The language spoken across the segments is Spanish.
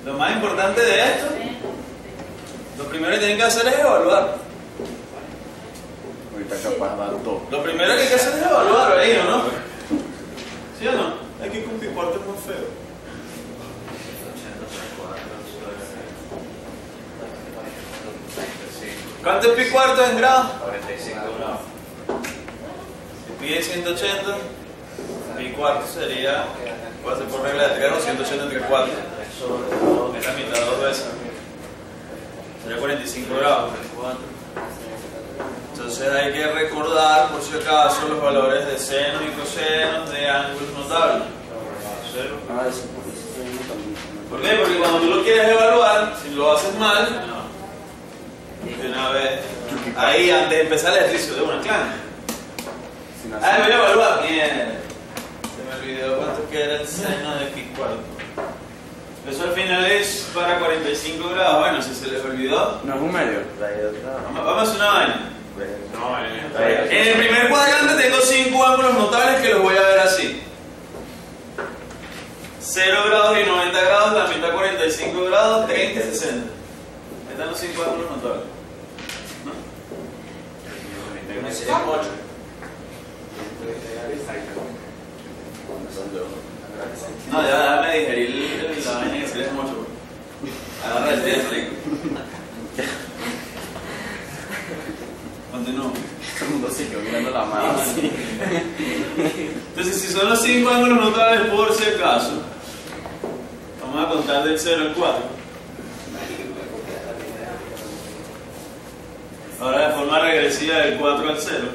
Lo más importante de esto, lo primero que tienen que hacer es evaluar. Ahorita capaz da todo. Lo primero que hay que hacer es evaluar ahí, ¿o no? ¿Sí o no? Hay que cumplir cuarto más feo. ¿Cuánto es pi cuarto en grados? 45 grados. Si pide 180, pi cuarto sería, puede ser por regla de 3 o 180 entre 4. Es la mitad dos veces. Sería 45 grados. Entonces hay que recordar, por si acaso, los valores de seno y coseno de ángulos notables. Ah, eso por eso estoy viendo también. ¿Por qué? Porque cuando tú lo quieres evaluar, si lo haces mal, de una vez, ahí antes de empezar el ejercicio de una clase. Sin Ah, hacer- voy a evaluar. Bien. Se me olvidó cuánto que era el seno de pi cuarto. Eso al final es para 45 grados. Bueno, si se les olvidó, No es un medio. vamos a hacer una vaina. No, En el primer cuadrante tengo 5 ángulos notables que los voy a ver así. 0 grados y 90 grados, la mitad 45 grados, 30 y 60. Ahí están los 5 ángulos notables. ¿No? sería 8. No, ya me digerí la vaina que se les mucho. Agarra el té, rico. Continúo. Todo el mundo siguió mirando la mano así. Entonces, si son los 5 ángulos notables por si acaso, vamos a contar del 0 al 4. Ahora de forma regresiva del 4 al 0.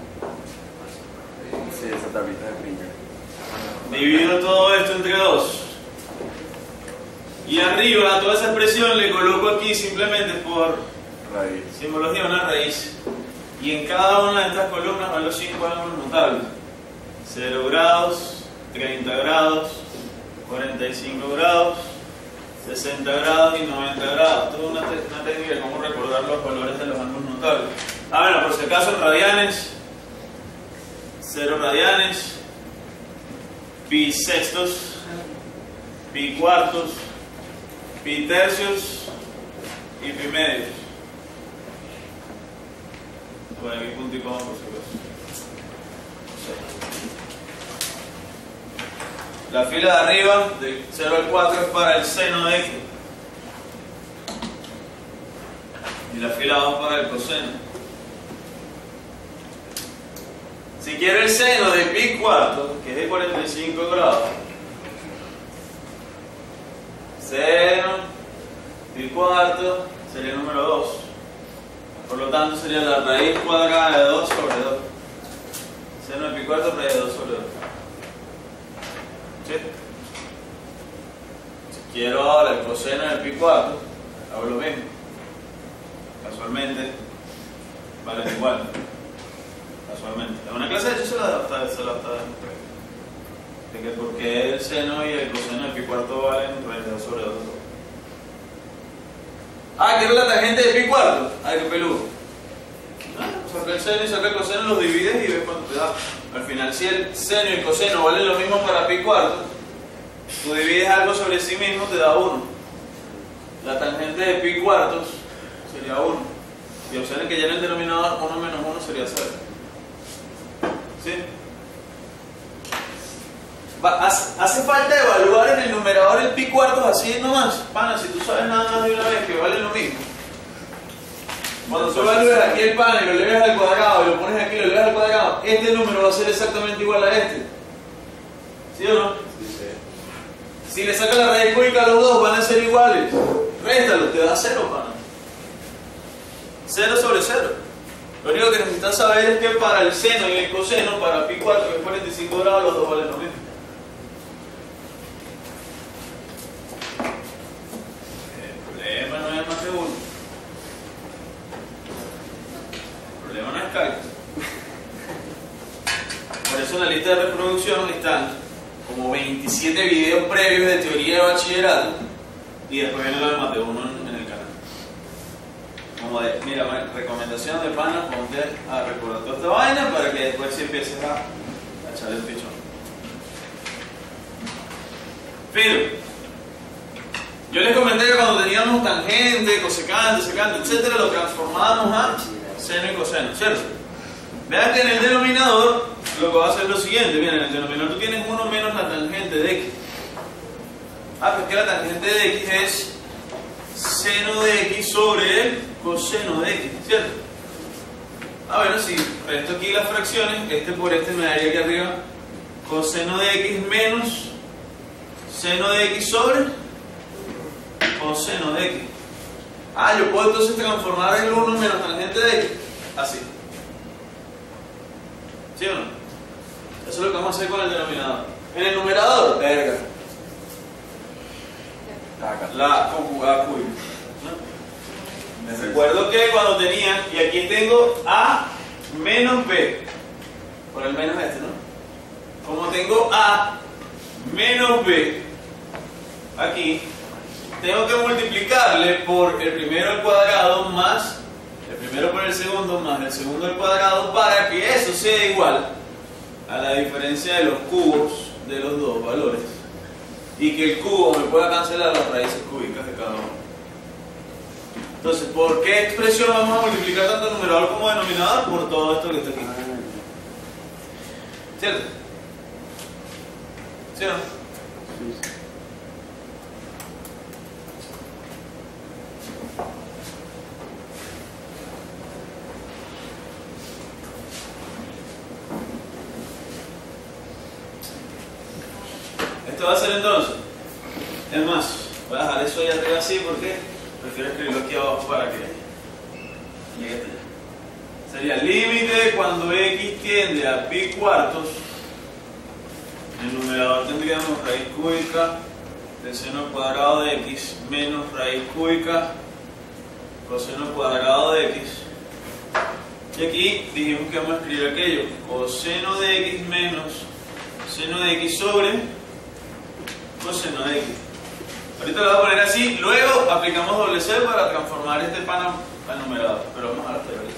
Sí, esa tablita de pinga. Divido todo esto entre 2. Y arriba a toda esa expresión le coloco aquí simplemente por Raíz. simbología una raíz. Y en cada una de estas columnas van los 5 ángulos notables. 0 grados, 30 grados, 45 grados, 60 grados y 90 grados. Toda una técnica de cómo recordar los valores de los ángulos notables. Ah, bueno, por si acaso en radianes, 0 radianes, pi sextos, pi cuartos, pi tercios y pi medios. Voy aquí punto y coma por si acaso. La fila de arriba, del 0 al 4, es para el seno de x. Y la fila de abajo para el coseno. Si quiero el seno de pi cuarto, que es de 45 grados, seno, pi cuarto, sería el número 2. Por lo tanto sería la raíz cuadrada de 2 sobre 2. Seno de pi cuarto, raíz de 2 sobre 2. ¿Sí? Si quiero ahora el coseno de pi cuarto, hago lo mismo. Casualmente, vale igual. Casualmente. En una clase de hecho se la demostré. De que porque el seno y el coseno de pi cuarto valen raíz de 2 sobre 2. Ah, quiero la tangente de pi cuarto. Ay, qué peludo. Saca el seno y saca el coseno, los divides y ves cuánto te da. Al final, si el seno y el coseno valen lo mismo para pi cuarto, tú divides algo sobre sí mismo, te da 1. La tangente de pi cuartos sería 1. Y observen que ya en el denominador 1 menos 1 sería 0. ¿Sí? Hace falta evaluar en el numerador el pi cuartos así nomás. Pana, si tú sabes nada más de una vez que vale lo mismo. Cuando tú evalúes aquí el pan y lo eleves al cuadrado y lo pones aquí y lo eleves al cuadrado, este número va a ser exactamente igual a este. ¿Sí o no? Sí. Si le sacas la raíz cúbica a los dos, van a ser iguales. Réstalo, te da 0, pana. 0 sobre 0. Lo único que necesitas saber es que para el seno y el coseno, para pi 4 que es 45 grados, los dos valen lo mismo. El problema no es más que uno. El problema no es cálculo. Por eso en la lista de reproducción están como 27 videos previos de teoría de bachillerato y después viene lo de Mateo 1 en el canal. Como de, mira, recomendación de pana, ponte a recordar toda esta vaina para que después si empieces a echar el pichón. Pero Yo les comenté que cuando teníamos tangente, cosecante, secante, etcétera, lo transformábamos a seno y coseno, ¿cierto? Vean que en el denominador lo que va a hacer es lo siguiente. Miren, en el denominador tú tienes 1 menos la tangente de x. Pues que la tangente de x es seno de x sobre el coseno de x, ¿cierto? Bueno, si resto aquí las fracciones, este por este me daría aquí arriba coseno de x menos seno de x sobre coseno de x. Yo puedo entonces transformar el 1 menos tangente de x así. ¿Sí o no? Eso es lo que vamos a hacer con el denominador. En el numerador, verga, la conjugada cúbica. Les recuerdo que cuando tenía, y aquí tengo a menos b, por el menos este, ¿no? Como tengo a menos b aquí, tengo que multiplicarle por el primero al cuadrado más el primero por el segundo más el segundo al cuadrado para que eso sea igual a la diferencia de los cubos de los dos valores y que el cubo me pueda cancelar las raíces cúbicas de cada uno. Entonces, ¿por qué expresión vamos a multiplicar tanto numerador como denominador? Por todo esto que está aquí. ¿Cierto? ¿Sí o no? Sí. Esto va a ser entonces, es más, voy a dejar eso ahí arriba así porque prefiero escribirlo aquí abajo para que llegue hasta allá. Sería límite cuando x tiende a pi cuartos. En el numerador tendríamos raíz cúbica del seno cuadrado de x menos raíz cúbica coseno cuadrado de x. Y aquí dijimos que vamos a escribir aquello, coseno de x menos seno de x sobre coseno de x. Ahorita lo voy a poner así, luego aplicamos doble C para transformar este pan al numerador, pero vamos a la teoría.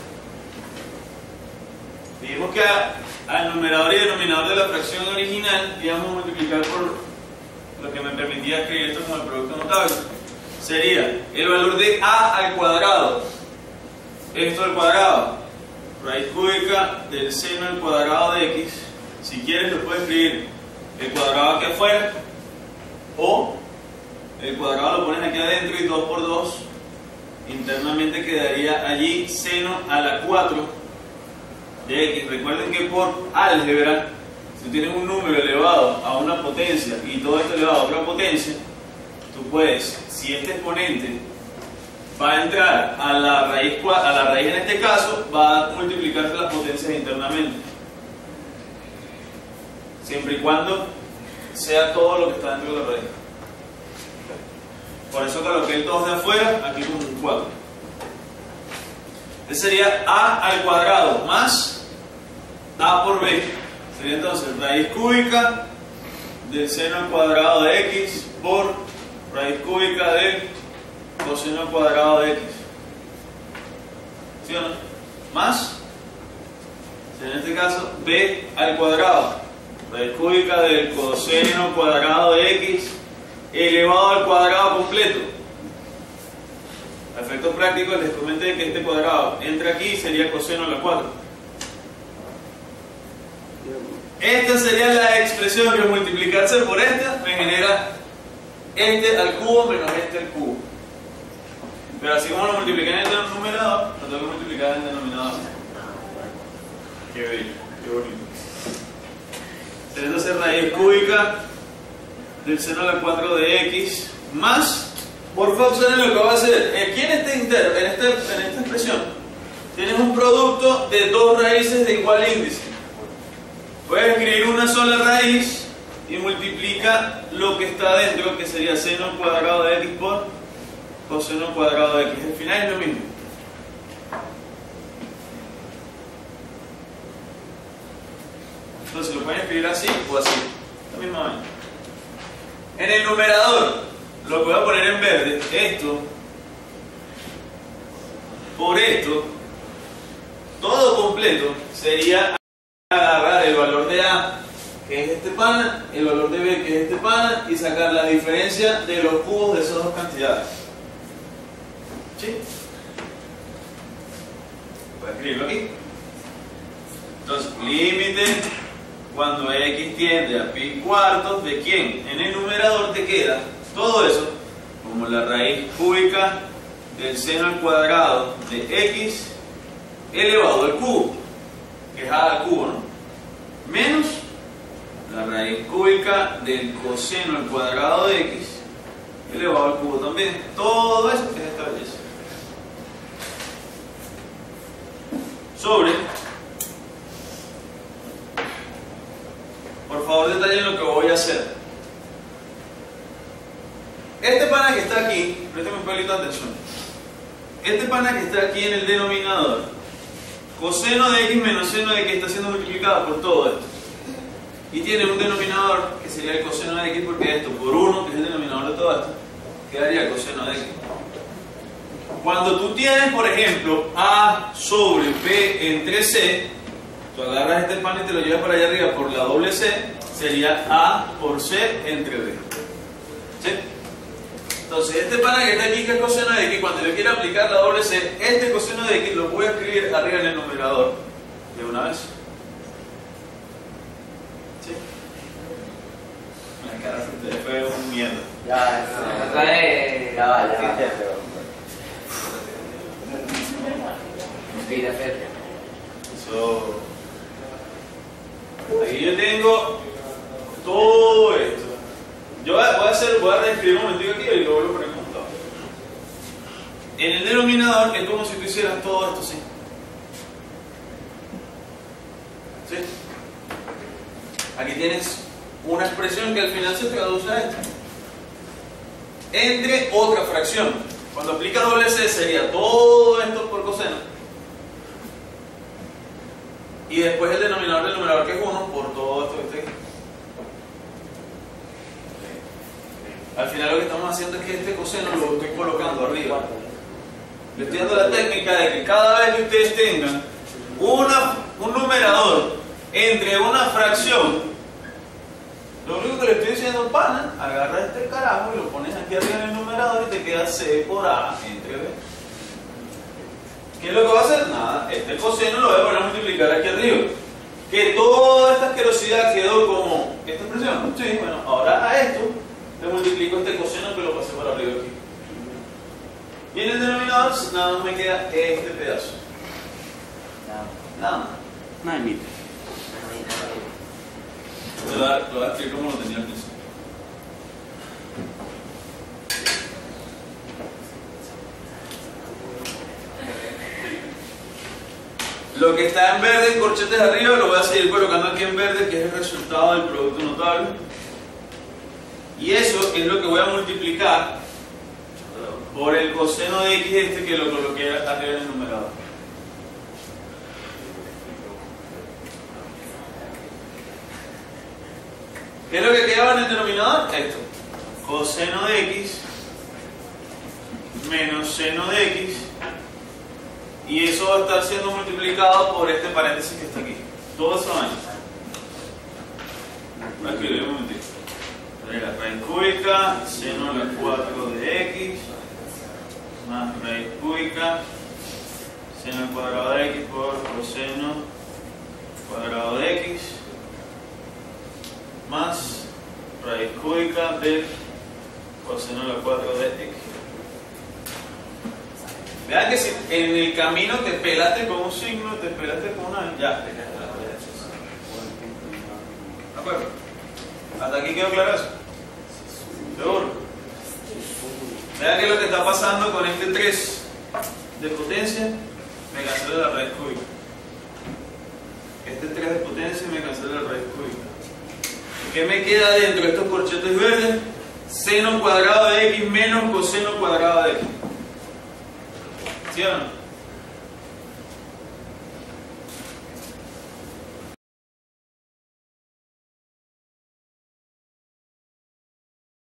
Dijimos que al numerador y denominador de la fracción original íbamos a multiplicar por lo que me permitía escribir esto como el producto notable. Sería el valor de a al cuadrado, esto al cuadrado, raíz cúbica del seno al cuadrado de x. Si quieres lo puedes escribir el cuadrado aquí afuera, o el cuadrado lo pones aquí adentro y 2 por 2 internamente quedaría allí seno a la 4 de x. Recuerden que por álgebra, si tienes un número elevado a una potencia y todo esto elevado a otra potencia, tú puedes, si este exponente va a entrar a la raíz en este caso, va a multiplicarse las potencias internamente, siempre y cuando sea todo lo que está dentro de la raíz. Por eso coloqué el 2 de afuera aquí como un 4. Ese sería a al cuadrado más a por b. Sería entonces raíz cúbica del seno al cuadrado de x por raíz cúbica del coseno al cuadrado de x. ¿Sí o no? Más, en este caso, b al cuadrado, raíz cúbica del coseno cuadrado de x elevado al cuadrado completo. A efectos prácticos les comenté que este cuadrado entra aquí y sería coseno a la 4. Esta sería la expresión que multiplicarse por esta me genera este al cubo menos este al cubo. Pero así como lo multipliqué en el numerador, lo tengo que multiplicar en el denominador. Qué bello, qué bonito. Sería entonces raíz cúbica del seno a la 4 de x más, por favor, observen lo que va a hacer. Aquí en esta expresión tienes un producto de dos raíces de igual índice. Puedes escribir una sola raíz y multiplica lo que está dentro, que sería seno cuadrado de x por coseno cuadrado de x. Al final es lo mismo. Entonces lo pueden escribir así o así, la misma manera. En el numerador lo voy a poner en verde, esto por esto, todo completo sería agarrar el valor de a que es este pana, el valor de B, que es este pana, y sacar la diferencia de los cubos de esas dos cantidades. ¿Sí? Voy a escribirlo aquí. Entonces, límite cuando x tiende a pi cuartos, ¿de quién? En el numerador te queda todo eso como la raíz cúbica del seno al cuadrado de x elevado al cubo, que es a al cubo, ¿no? Menos la raíz cúbica del coseno al cuadrado de x elevado al cubo también. Todo eso que es esta belleza. Sobre, por favor detallen lo que voy a hacer. Este pana que está aquí, préstame un pelito de atención. Este pana que está aquí en el denominador, coseno de x menos seno de x está siendo multiplicado por todo esto. Y tiene un denominador que sería el coseno de x, porque esto por 1, que es el denominador de todo esto, quedaría el coseno de x. Cuando tú tienes, por ejemplo, a sobre b entre c, tú agarras este pan y te lo llevas para allá arriba por la doble c, sería a por c entre b. ¿Sí? Entonces, este pana que está aquí, que es coseno de x, cuando yo quiera aplicar la doble c, este coseno de x lo voy a escribir arriba en el numerador de una vez. ¿Sí? La cara se te fue un mierda. Ya, ya va. So, aquí yo tengo todo esto. Yo voy a reescribir un momentito aquí y lo vuelvo a poner montado. En el denominador es como si tú hicieras todo esto así. ¿Sí? Aquí tienes una expresión que al final se traduce a esto. Entre otra fracción. Cuando aplicas doble c sería todo esto por coseno. Y después el denominador del numerador, que es 1, por todo esto que está aquí. Al final lo que estamos haciendo es que este coseno lo estoy colocando arriba. Le estoy dando la técnica de que cada vez que ustedes tengan un numerador entre una fracción, lo único que le estoy diciendo, pana, agarra este carajo y lo pones aquí arriba en el numerador y te queda c por a entre b. ¿Qué es lo que va a hacer? Nada, este coseno lo voy a poner a multiplicar aquí arriba. Que toda esta asquerosidad quedó como esta expresión. Sí, bueno, ahora a esto le multiplico este coseno que lo pasé por arriba aquí. Y en el denominador nada más me queda este pedazo. Nada más. No hay límite. Lo voy a escribir como lo tenía al principio. Lo que está en verde en corchetes arriba lo voy a seguir colocando aquí en verde, que es el resultado del producto notable. Y eso es lo que voy a multiplicar por el coseno de x este que lo coloqué arriba en el numerador. ¿Qué es lo que quedaba en el denominador? Esto. Coseno de x menos seno de x. Y eso va a estar siendo multiplicado por este paréntesis que está aquí. Todo eso años. Voy a escribir un momentito. La raíz cúbica, seno a la 4 de x, más raíz cúbica, seno al cuadrado de x por coseno cuadrado de x, más raíz cúbica de coseno a la 4 de x. Vean que si en el camino te pelaste con un signo, te pelaste con una... Ya, te quedaste la derecha. ¿De acuerdo? ¿Hasta aquí quedó claro eso? ¿Seguro? Vean que lo que está pasando con este 3 de potencia, me cancela la raíz cúbica. Este 3 de potencia me cancela la raíz cúbica. ¿Qué me queda dentro de estos corchetes verdes? Seno cuadrado de x menos coseno cuadrado de x. ¿Sí o no?